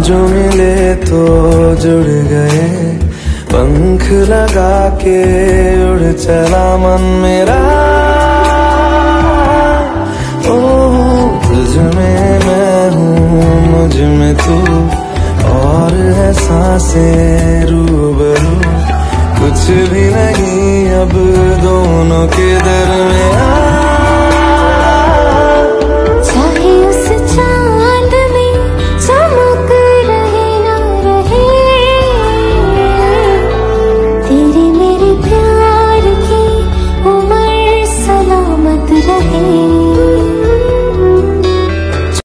जो मिले तो जुड़ गए, पंख लगा के उड़ चला मन मेरा। ओ तुझ में मैं हूँ, मुझ में तू, और है सांसें रूह